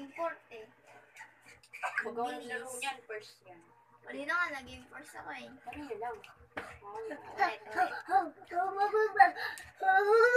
import eh. Magawa ng laro niyan, first yan. Kanina nga, nag-import ako eh. Kanina lang.